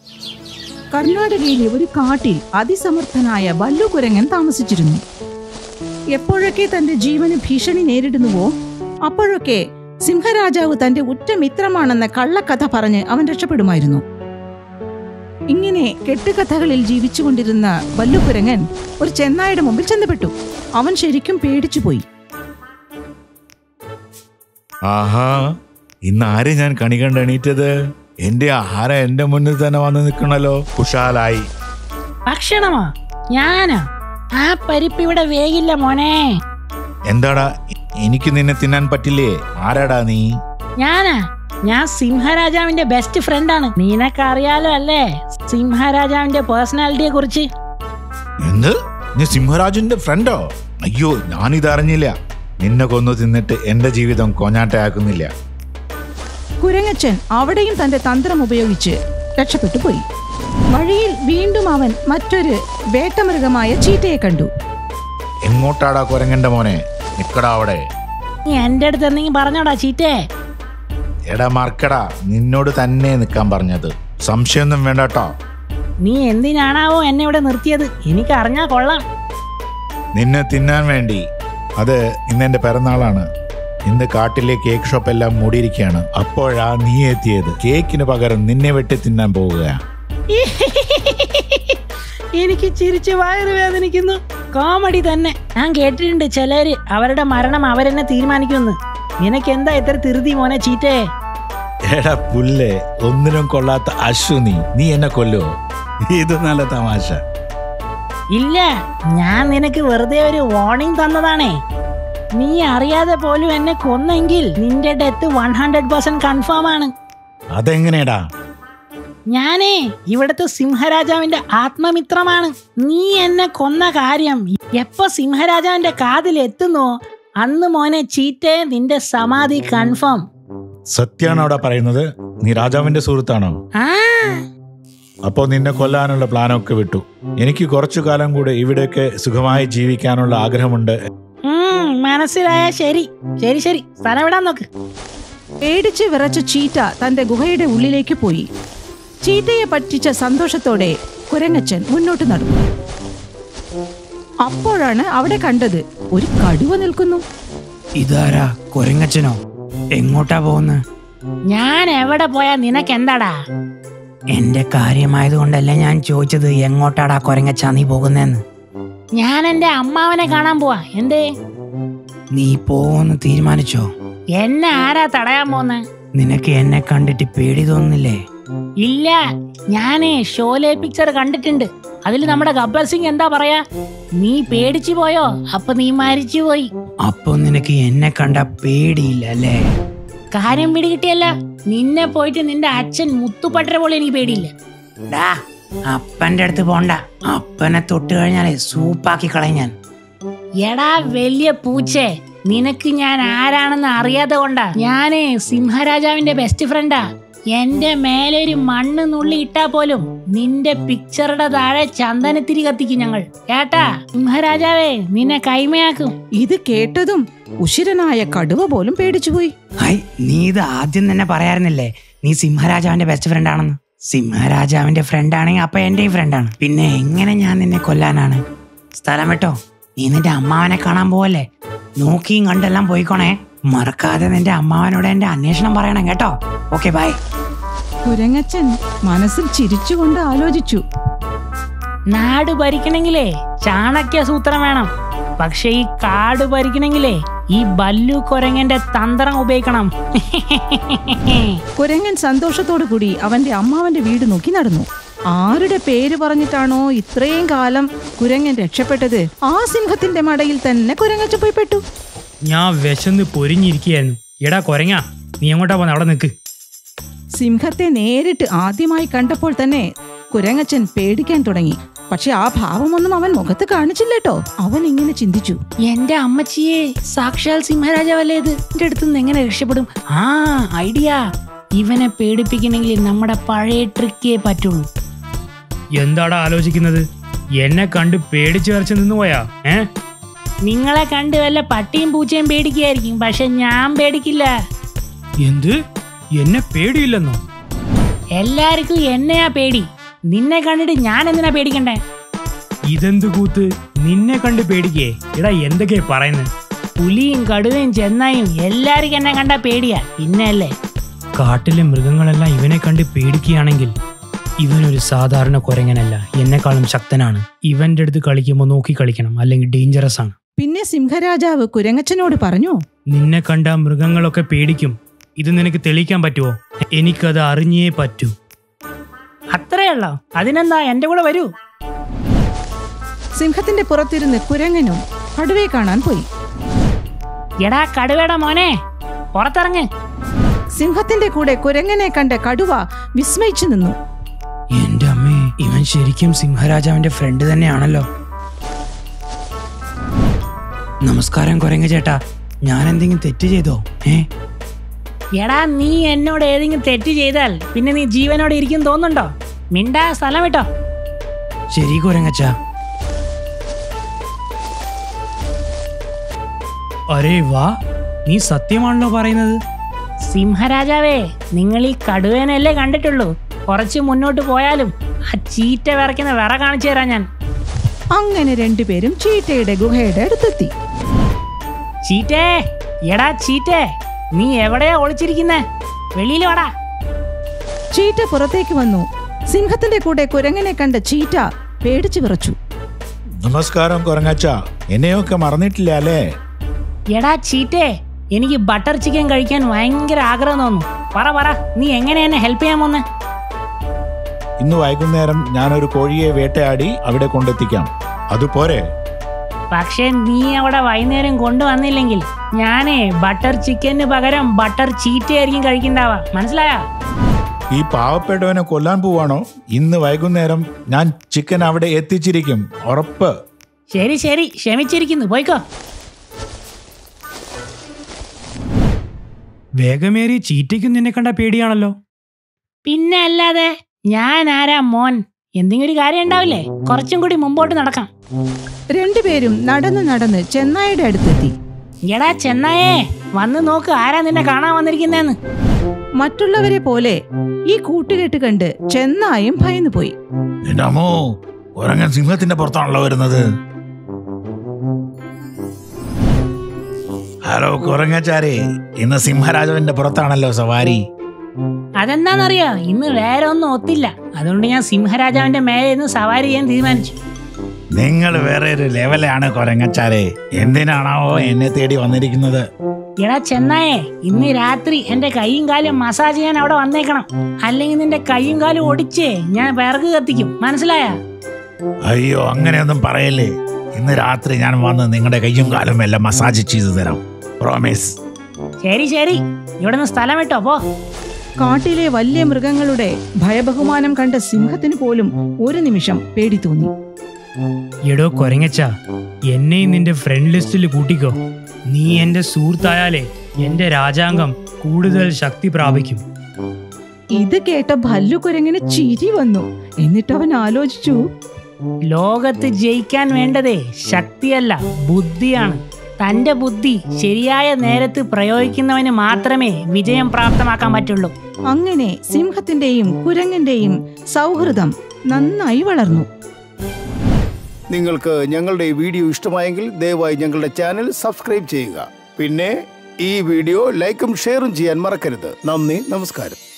കർണാടകയിലെ ഒരു കാട്ടിൽ അതിസമർത്ഥനായ ബല്ലു കുരങ്ങൻ താമസിച്ചിരുന്നു. എപ്പോഴൊക്കെ തന്റെ ജീവന് ഭീഷണി നേരിടുന്നുവോ അപ്പോഴൊക്കെ സിംഹരാജാവ് തന്റെ ഉറ്റ മിത്രമാണെന്ന കള്ളക്കഥ പറഞ്ഞ് അവൻ രക്ഷപ്പെടുമായിരുന്നു. ഇങ്ങനെ കെട്ടുകഥകളിൽ ജീവിച്ചുകൊണ്ടിരുന്ന ബല്ലു കുരങ്ങൻ ഒരു ചെന്നായുടെ മുമ്പിൽ ചെന്നപ്പെട്ടു. അവൻ ശരിക്കും പേടിച്ചുപോയി. ആഹാ, ഇന്ന് ആരെ ഞാൻ കണി കണ്ടെണീറ്റത്? എന്റെ ആഹാരം എന്റെ മുന്നിൽ തന്നെ വന്ന് നിൽക്കണല്ലോ. കുശാലായി. ഭക്ഷണമോ? ഞാനാ? ആ പരിപ്പ് ഇവിടെ വേഗില്ല മോനെ. എന്താടാ, എനിക്ക് നിന്നെ തിന്നാൻ പറ്റില്ലേ? ആരാടാ നീ? ഞാനാ? ഞാൻ സിംഹരാജാവിന്റെ ബെസ്റ്റ് ഫ്രണ്ടാണ്. നിനക്കറിയാലോ അല്ലേ സിംഹരാജാവിന്റെ പേഴ്സണാലിറ്റിയെ കുറിച്ച്? എന്ത്? നീ സിംഹരാജന്റെ ഫ്രണ്ടോ? അയ്യോ, ഞാനിത് അറിഞ്ഞില്ല. നിന്നെ കൊന്നു തിന്നിട്ട് എന്റെ ജീവിതം കൊഞ്ഞാട്ടയാക്കുന്നില്ല. കുരങ്ങച്ചൻ അവിടെയും തന്റെ തന്ത്രം ഉപയോഗിച്ച് രക്ഷപ്പെട്ടു പോയി. വഴിയിൽ വീണ്ടും അവൻ മറ്റൊരു വേട്ടമൃഗമായ ചീറ്റയെ കണ്ടു. എങ്ങോട്ടാടാ കുരങ്ങന്റെ മോനെ? നിക്കടാ അവിടെ. നീ എന്റെ അടുത്ത് എന്തെങ്കിലും പറഞ്ഞോടാ ചീറ്റേ? എടാ മർക്കടാ, നിന്നോട് തന്നെ നിക്കാൻ പറഞ്ഞത്. സംശയമൊന്നും വേണ്ടട്ടോ. നീ എന്തിനാണാവോ എന്നെ ഇവിടെ നിർത്തിയത്? എനിക്ക് അറിഞ്ഞാ കൊള്ളാം. നിന്നെ തിന്നാൻ വേണ്ടി. അത് ഇന്നെന്റെ പിറന്നാളാണ്. ഇന്ന് കാട്ടിലെ കേക്ക് ഷോപ്പ് എല്ലാം മൂടിയിരിക്കുകയാണ്. അപ്പോഴാ നീ എത്തിയത്. കേക്കിന് പകരം നിന്നെ വെട്ടി തിന്നാൻ പോവുക. എനിക്ക് ചിരിച്ച് വയറ് വേദനിക്കുന്നു. കോമഡി തന്നെ. ഞാൻ കേട്ടിട്ടുണ്ട് ചിലര് അവരുടെ മരണം അവരെന്നെ തീരുമാനിക്കുമെന്ന്. നിനക്ക് എന്താ ഇത്ര ധൃതി മോനെ ചീറ്റേ? എടാ പുല്ലേ, ഒന്നിനും കൊള്ളാത്ത അശ്വനി, നീ എന്നെ കൊല്ലോ? ഇത് നല്ല തമാശ. ഇല്ല, ഞാൻ നിനക്ക് വെറുതെ ഒരു വാർണിംഗ് തന്നതാണേ. നീ അറിയാതെ പോലും എന്നെ കൊന്നെങ്കിൽ നിന്റെ ഡെത്ത് 100% കൺഫേം ആണ്. അതെങ്ങനെയാടാ? ഞാനേ ഇവിടുത്തെ സിംഹരാജാവിന്റെ ആത്മമിത്രമാണ്. നീ എന്നെ കൊന്ന കാര്യം എപ്പോ സിംഹരാജാവിന്റെ കാതിൽ എത്തുന്നോ അന്ന് മോനെ ചീറ്റേ നിന്റെ സമാധി കൺഫേം. സത്യാണോ അവിടെ പറയുന്നത്? നീ രാജാവിന്റെ സുഹൃത്താണോ? അപ്പോ നിന്നെ കൊല്ലാനുള്ള പ്ലാനൊക്കെ വിട്ടു. എനിക്ക് കുറച്ചു കാലം കൂടെ ഇവിടെയൊക്കെ സുഖമായി ജീവിക്കാനുള്ള ആഗ്രഹമുണ്ട്. മനസ്സിലായ? ശരി ശരി ശരി, സ്ഥലം വിടാൻ നോക്ക്. പേടിച്ച് വിറച്ച ചീറ്റ തന്റെ ഗുഹയുടെ ഉള്ളിലേക്ക് പോയി. ചീറ്റയെ പറ്റിച്ച സന്തോഷത്തോടെ കുരങ്ങച്ചൻ മുന്നോട്ട് നടന്നു. അപ്പോഴാണ് അവിടെ കണ്ടത് ഒരു കടുവ നിൽക്കുന്നു. ഇതാരാ? കുരങ്ങച്ചനോ? എങ്ങോട്ടാ പോകുന്നത്? ഞാൻ എവിടെ പോയാ നിനക്കെന്താടാ? എന്റെ കാര്യമായതുകൊണ്ടല്ല ഞാൻ ചോദിച്ചത്, എങ്ങോട്ടാടാ കുരങ്ങച്ചാ നീ പോകുന്നെന്ന്? ഞാൻ എന്റെ അമ്മാവനെ കാണാൻ പോവാ. എന്തേ? നീ പോന്ന് തീരുമാനിച്ചോ? എന്നെ ആരാ തടയാൻ പോന്നെ? നിനക്ക് എന്നെ കണ്ടിട്ട് പേടി തോന്നുന്നില്ലേ? ഇല്ല, ഞാനേ ഷോലെ പിക്ചർ കണ്ടിട്ടുണ്ട്. അതിൽ നമ്മുടെ ഗബ്ബർ സിംഗ് എന്താ പറയാ, നീ പേടിച്ചു പോയോ അപ്പൊ നീ മരിച്ചു പോയി. അപ്പൊ നിനക്ക് എന്നെ കണ്ട പേടിയില്ല അല്ലേ? കാര്യം പിടികിട്ടിയല്ല. നിന്നെ പോയിട്ട് നിന്റെ അച്ഛൻ മുത്തുപട്ടര പോലെ എനിക്ക് പേടിയില്ല. ഡാ, അപ്പന്റെ അടുത്ത് പോണ്ട. അപ്പനെ തൊട്ട് കഴിഞ്ഞാലേ സൂപ്പാക്കി കളയും ഞാൻ. എടാ വലിയ പൂച്ചേ, നിനക്ക് ഞാൻ ആരാണെന്ന് അറിയാതെ കൊണ്ടാ. ഞാനേ സിംഹരാജാവിന്റെ ബെസ്റ്റ് ഫ്രണ്ടാ. എന്റെ മേലെ ഒരു മണ്ണ് നുള്ളി ഇട്ടാ പോലും നിന്റെ പിക്ചറുടെ താഴെ ചന്ദനത്തിരി കത്തിക്കും ഞങ്ങൾ. കേട്ടാ? സിംഹരാജാവേ നിന്നെ കൈമയാക്കും. ഇത് കേട്ടതും ഉശിരനായ കടുവ പോലും പേടിച്ചുപോയി. നീ ഇത് ആദ്യം തന്നെ പറയാറുന്നില്ലേ നീ സിംഹരാജാവിന്റെ ബെസ്റ്റ് ഫ്രണ്ട് ആണെന്ന്? സിംഹരാജാവിന്റെ ഫ്രണ്ട് ആണെങ്കിൽ അപ്പൊ എന്റെയും ഫ്രണ്ടാണ്. പിന്നെ എങ്ങനെ ഞാൻ നിന്നെ കൊല്ലാനാണ്? സ്ഥലം വിട്ടോ. നീ നിന്റെ അമ്മാവനെ കാണാൻ പോവല്ലേ? നോക്കിയും കണ്ടെല്ലാം പോയിക്കോണേ. മറക്കാതെ നിന്റെ അമ്മാവനോട് എന്റെ അന്വേഷണം പറയണം കേട്ടോ. Okay, by. കുരങ്ങച്ചൻ മനസ്സിൽ ചിരിച്ചുകൊണ്ട് ആലോചിച്ചു. നാട് ഭരിക്കണമെങ്കിലേ ചാണക്യ സൂത്രം വേണം. പക്ഷെ ഈ കാട് ഭരിക്കണമെങ്കിലേ ഈ ബല്ലു കുരങ്ങന്റെ തന്ത്രം ഉപയോഗിക്കണം. കുരങ്ങൻ സന്തോഷത്തോടു കൂടി അവന്റെ അമ്മാവന്റെ വീട് നോക്കി നടന്നു. ആരുടെ പേര് പറഞ്ഞിട്ടാണോ ഇത്രയും കാലം കുരങ്ങൻ രക്ഷപ്പെട്ടത്, ആ സിംഹത്തിന്റെ മടയിൽ തന്നെ കുരങ്ങച്ച പോയി പെട്ടു. ഞാൻ വിശന്ന് പൊരിഞ്ഞിരിക്കുകയായിരുന്നു. എടാ കുരങ്ങ, നീ എങ്ങോട്ടാ പോന്നെ? അവിടെ നിൽക്ക്. സിംഹത്തെ നേരിട്ട് ആദ്യമായി കണ്ടപ്പോൾ തന്നെ കുരങ്ങച്ചൻ പേടിക്കാൻ തുടങ്ങി. പക്ഷെ ആ ഭാവമൊന്നും അവൻ മുഖത്ത് കാണിച്ചില്ലേട്ടോ. അവൻ ഇങ്ങനെ ചിന്തിച്ചു, എന്റെ അമ്മച്ചിയെ സാക്ഷാൽ സിംഹരാജാവല്ലേ ഇത്, എന്റെ അടുത്തുനിന്ന് എങ്ങനെ രക്ഷപ്പെടും? ആ ഐഡിയ, ഇവനെ പേടിപ്പിക്കണമെങ്കിൽ നമ്മുടെ പഴയ ട്രിക്കേ പറ്റുള്ളൂ. എന്താടാ ആലോചിക്കുന്നത്? എന്നെ കണ്ട് പേടിച്ചു വരച്ച് നിന്ന് പോയാ? നിങ്ങളെ കണ്ട് വല്ല പട്ടിയും പൂച്ചയും പേടിക്കുകയായിരിക്കും, പക്ഷെ ഞാൻ പേടിക്കില്ല. എന്ത്? എന്നെ പേടിയില്ലെന്നോ? എല്ലാവർക്കും എന്നെയാ പേടി. നിന്നെ കണ്ടിട്ട് ഞാൻ എന്തിനാ പേടിക്കണ്ടേ? ഇതെന്ത് കൂത്ത്? നിന്നെ കണ്ട് പേടിക്കേ? എടാ എന്തൊക്കെയാ പറയുന്നത്? പുലിയും കടുവയും ചെന്നായും എല്ലാവർക്കും എന്നെ കണ്ടാ പേടിയാ. പിന്നെയല്ലേ കാട്ടിലെ മൃഗങ്ങളെല്ലാം ഇവനെ കണ്ട് പേടിക്കുകയാണെങ്കിൽ ഇവനൊരു സാധാരണ കുരങ്ങനല്ല, എന്നെക്കാളും ശക്തനാണ്. ഇവന്റെ അടുത്ത് കളിക്കുമ്പോൾ നോക്കി കളിക്കണം, അല്ലെങ്കിൽ ഡേഞ്ചറസ് ആണ്. പിന്നെ സിംഹരാജാവ് കുരങ്ങച്ചനോട് പറഞ്ഞു, നിന്നെ കണ്ട മൃഗങ്ങളൊക്കെ പേടിക്കും. ഇത് നിനക്ക് തെളിയിക്കാൻ പറ്റുമോ? എനിക്കത് അറിഞ്ഞേ പറ്റൂ. അത്രയുള്ളോ? അതിനെന്താ, എന്റെ കൂടെ വരൂ. സിംഹത്തിന്റെ പുറത്തിരുന്ന് കുരങ്ങനും കടുവയെ കാണാൻ പോയി. എടാ കടുവയുടെ മോനെ, പുറത്തിറങ്ങ്. സിംഹത്തിന്റെ കൂടെ കുരങ്ങനെ കണ്ട കടുവ വിസ്മയിച്ചു നിന്നു. എന്റെ അമ്മേ, ഇവൻ ശരിക്കും സിംഹരാജാവിന്റെ ഫ്രണ്ട് തന്നെയാണല്ലോ. നമസ്കാരം കുരങ്ങ ചേട്ടാ, ഞാൻ എന്തെങ്കിലും തെറ്റ് ചെയ്തോ? എടാ നീ എന്നോട് ഏതെങ്കിലും തെറ്റ് ചെയ്താൽ പിന്നെ നീ ജീവനോടെ ഇരിക്കും തോന്നുന്നുണ്ടോ? മിണ്ടാ, സ്ഥലം വിട്ടോ. ശരി കുരങ്ങച്ച. അരേ വാ, നീ സത്യമാണല്ലോ പറയുന്നത്. സിംഹരാജാവേ, നിങ്ങൾ ഈ കടുവേനല്ലേ കണ്ടിട്ടുള്ളൂ. കുറച്ച് മുന്നോട്ട് പോയാലും ആ ചീറ്റ വിറയ്ക്കുന്ന വിറ കാണിച്ചു തരാം ഞാൻ. അങ്ങനെ രണ്ടുപേരും ചീറ്റയുടെ ഗുഹയുടെ അടുത്തെത്തി. ചീറ്റേ, എടാ ചീറ്റേ, നീ എവിടെയാ ഒളിച്ചിരിക്കുന്നേ? വെളിയിൽ വാടാ. ചീറ്റ പുറത്തേക്ക് വന്നു. സിംഹത്തിന്റെ കൂടെ കുരങ്ങനെ കണ്ട ചീറ്റ പേടിച്ചു വിറച്ചു. നമസ്കാരം കുരങ്ങച്ച, എന്നെയൊക്കെ മറന്നിട്ടില്ല അല്ലേ? എടാ ചീറ്റേ, എനിക്ക് ബട്ടർ ചിക്കൻ കഴിക്കാൻ ഭയങ്കര ആഗ്രഹം തോന്നുന്നു. പറ, നീ എങ്ങനെ എന്നെ ഹെൽപ്പ് ചെയ്യാൻ പോന്നെ? ഇന്ന് വൈകുന്നേരം ഞാനൊരു കോഴിയെ വേട്ടയാടി അവിടെ കൊണ്ടെത്തിക്കാം, അതുപോരെ? പക്ഷെ നീ അവിടെ വൈകുന്നേരം കൊണ്ടുവന്നില്ലെങ്കിൽ ഞാനേ ബട്ടർ ചിക്കന് പകരം ബട്ടർ ചീറ്റയായിരിക്കും കഴിക്കണ്ടാവാ, മനസ്സിലായാ? ഈ പാവപ്പെട്ടവനെ കൊല്ലാൻ പോവാണോ? ഇന്ന് വൈകുന്നേരം ഞാൻ ചിക്കൻ അവിടെ എത്തിച്ചിരിക്കും, ഉറപ്പ്. ശരി, ക്ഷമിച്ചിരിക്കുന്നു, പോയിക്കോ. വേഗമേറി ചീറ്റയ്ക്കും നിന്നെ കണ്ട പേടിയാണല്ലോ. പിന്നെ അല്ലാതെ, ഞാൻ ആരാ മോൻ? എന്തെങ്കിലും ഒരു കാര്യം ഉണ്ടാവില്ലേ? കുറച്ചും കൂടി മുമ്പോട്ട് നടക്കാം. രണ്ടുപേരും നടന്ന് ചെന്നായുടെ അടുത്തെത്തി. എടാ ചെന്നായേ, വന്ന് നോക്ക്, ആരാ നിന്നെ കാണാൻ വന്നിരിക്കുന്നേന്ന്. മറ്റുള്ളവരെ പോലെ ഈ കൂട്ടുകെട്ട് കണ്ട് ചെന്നായും ഭയന്നു പോയി. എന്റെ അമ്മോ, കുരങ്ങൻ സിംഹത്തിന്റെ പുറത്താണല്ലോ വരുന്നത്. ഹലോ കുരങ്ങച്ചാരെ, ഇന്ന് സിംഹരാജാവിന്റെ പുറത്താണല്ലോ സവാരി. അതെന്താണെന്നറിയോ? ഇന്ന് വേറെ ഒന്നും ഒത്തില്ല, അതുകൊണ്ട് ഞാൻ സിംഹരാജാവിന്റെ മേലെ നിന്ന് സവാരി ചെയ്യാൻ തീരുമാനിച്ചു. നിങ്ങൾ വേറെ ഒരു ലെവലാണ് കുരങ്ങച്ചാരെ. എന്തിനാണാവോ എന്നെ തേടി വന്നിരിക്കുന്നത്? എടാ ചെന്നായേ, ഇന്ന് രാത്രി എന്റെ കൈയും കാലും മസാജ് ചെയ്യാൻ അവിടെ വന്നേക്കണം. അല്ലെങ്കിൽ നിന്റെ കൈയും കാലും ഒടിച്ചേ ഞാൻ വിറക് കത്തിക്കും, മനസ്സിലായ? അയ്യോ, അങ്ങനെയൊന്നും പറയല്ലേ. ഇന്ന് രാത്രി ഞാൻ വന്ന് നിങ്ങളുടെ കയ്യും കാലും എല്ലാം മസാജ് ചെയ്തു തരാം, പ്രോമിസ്. ശരി, ഇവിടെ നിന്ന് സ്ഥലം വിട്ടോ പോ. കാട്ടിലെ വലിയ മൃഗങ്ങളുടെ ഭയബഹുമാനം കണ്ട സിംഹത്തിന് പോലും ഒരു നിമിഷം പേടി തോന്നി. എടോ കൊരങ്ങച്ച, എന്നെയും നിന്റെ ഫ്രണ്ട് ലിസ്റ്റിൽ കൂട്ടിക്കോ. നീ എന്റെ സുഹൃത്തായാലേ എന്റെ രാജാംഗം കൂടുതൽ ശക്തി പ്രാപിക്കും. ഇത് കേട്ട ഭല്ലുകുരങ്ങിന് ചിരി വന്നു. എന്നിട്ട് അവൻ ആലോചിച്ചു, ലോകത്ത് ജയിക്കാൻ വേണ്ടതേ ശക്തിയല്ല, ബുദ്ധിയാണ്. തന്റെ ബുദ്ധി ശരിയായ നേരത്ത് പ്രയോഗിക്കുന്നവന് മാത്രമേ വിജയം പ്രാപ്തമാക്കാൻ പറ്റുള്ളൂ. അങ്ങനെ സിംഹത്തിന്റെയും കുരങ്ങന്റെയും സൗഹൃദം നന്നായി വളർന്നു. നിങ്ങൾക്ക് ഞങ്ങളുടെ ഈ വീഡിയോ ഇഷ്ടമായെങ്കിൽ ദയവായി ഞങ്ങളുടെ ചാനൽ സബ്സ്ക്രൈബ് ചെയ്യുക. പിന്നെ ഈ വീഡിയോ ലൈക്കും ഷെയറും ചെയ്യാൻ മറക്കരുത്. നന്ദി, നമസ്കാരം.